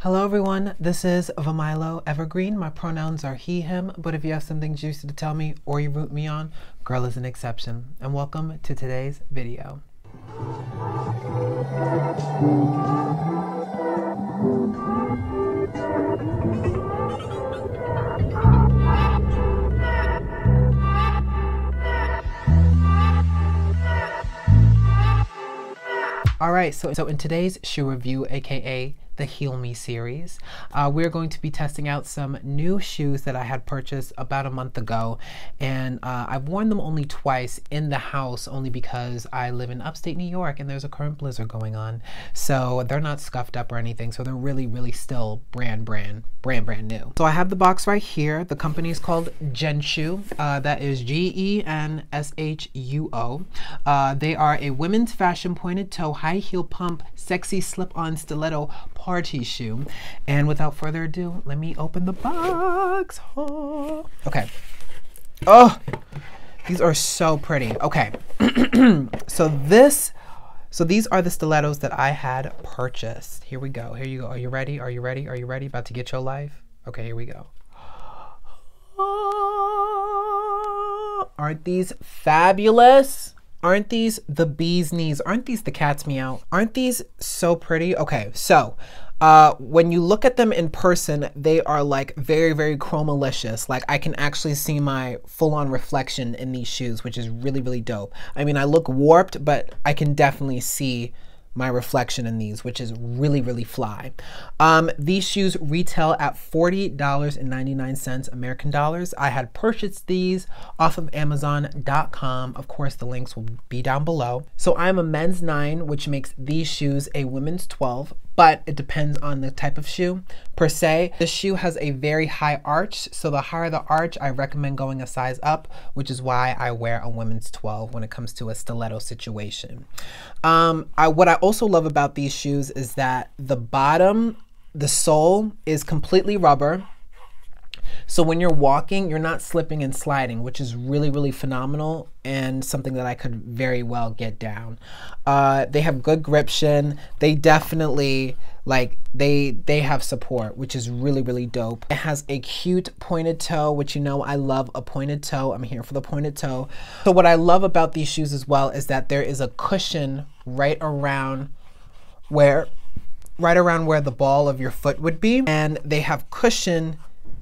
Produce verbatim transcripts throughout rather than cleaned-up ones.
Hello everyone, this is Vamilo Evergreen. My pronouns are he, him, but if you have something juicy to tell me or you root me on, girl is an exception. And welcome to today's video. All right, so, so in today's shoe review, aka the Heal Me series, uh, we're going to be testing out some new shoes that I had purchased about a month ago, and uh, I've worn them only twice in the house only because I live in upstate New York and there's a current blizzard going on, so they're not scuffed up or anything, so they're really really still brand brand brand brand new. So I have the box right here. The company is called Genshuo, uh, that is G E N S H U O. Uh, they are a women's fashion pointed toe high heel pump sexy slip-on stiletto party shoe. And without further ado, let me open the box. Oh. Okay. Oh, these are so pretty. Okay. so this, so these are the stilettos that I had purchased. Here we go. Here you go. Are you ready? Are you ready? Are you ready? About to get your life? Okay, here we go. Oh, aren't these fabulous? Aren't these the bee's knees? Aren't these the cat's meow? Aren't these so pretty? Okay, so uh, when you look at them in person, they are like very, very chromalicious. Like I can actually see my full-on reflection in these shoes, which is really, really dope. I mean, I look warped, but I can definitely see my reflection in these, which is really, really fly. Um, these shoes retail at forty ninety-nine American dollars. I had purchased these off of Amazon dot com. Of course, the links will be down below. So I'm a men's nine, which makes these shoes a women's twelve, but it depends on the type of shoe per se. The shoe has a very high arch, so the higher the arch, I recommend going a size up, which is why I wear a women's twelve when it comes to a stiletto situation. Um, I, what I also love about these shoes is that the bottom, the sole is completely rubber. So when you're walking, you're not slipping and sliding, which is really, really phenomenal and something that I could very well get down. Uh, they have good gription. They definitely, like, they they have support, which is really, really dope. It has a cute pointed toe, which you know I love a pointed toe. I'm here for the pointed toe. So what I love about these shoes as well is that there is a cushion right around where, right around where the ball of your foot would be. And they have cushion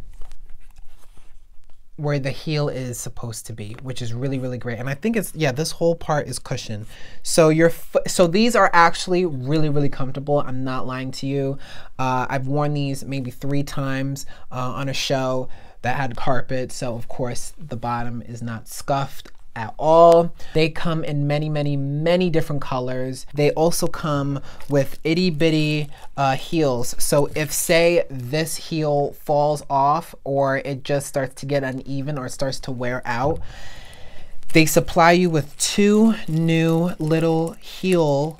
where the heel is supposed to be, which is really, really great. And I think it's, yeah, this whole part is cushion. So your foot, so these are actually really, really comfortable. I'm not lying to you. Uh, I've worn these maybe three times uh, on a show that had carpet. So of course the bottom is not scuffed at all. They come in many, many, many different colors. They also come with itty bitty uh, heels. So if say this heel falls off or it just starts to get uneven or starts to wear out, they supply you with two new little heel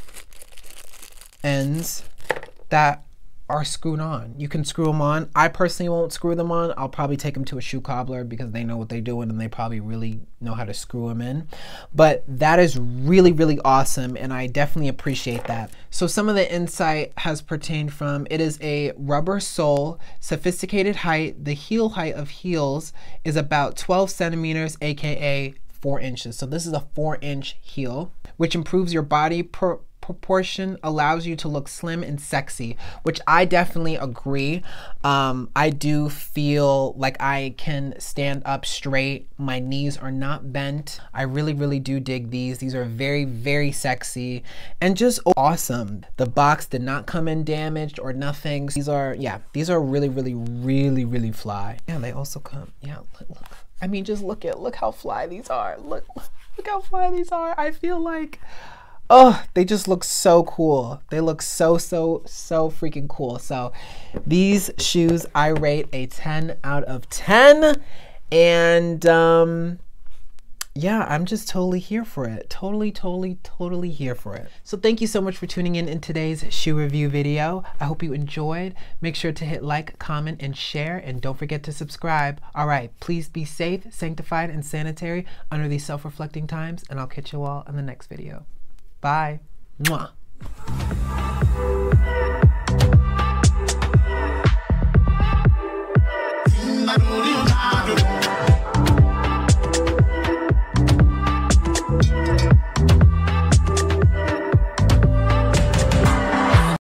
ends that are screwed on. You can screw them on. I personally won't screw them on. I'll probably take them to a shoe cobbler because they know what they're doing and they probably really know how to screw them in. But that is really, really awesome and I definitely appreciate that. So some of the insight has pertained from, it is a rubber sole, sophisticated height. The heel height of heels is about twelve centimeters, aka four inches. So this is a four inch heel, which improves your body per proportion, allows you to look slim and sexy, which I definitely agree. Um, I do feel like I can stand up straight. My knees are not bent. I really, really do dig these. These are very, very sexy and just awesome. The box did not come in damaged or nothing. These are, yeah, these are really, really, really, really fly. Yeah, they also come, yeah, look, look. I mean, just look at, look how fly these are. Look, look how fly these are. I feel like, oh, they just look so cool. They look so, so, so freaking cool. So these shoes, I rate a ten out of ten. And um, yeah, I'm just totally here for it. Totally, totally, totally here for it. So thank you so much for tuning in in today's shoe review video. I hope you enjoyed. Make sure to hit like, comment, and share. And don't forget to subscribe. All right, please be safe, sanctified, and sanitary under these self-reflecting times. And I'll catch you all in the next video. Bye. Mwah.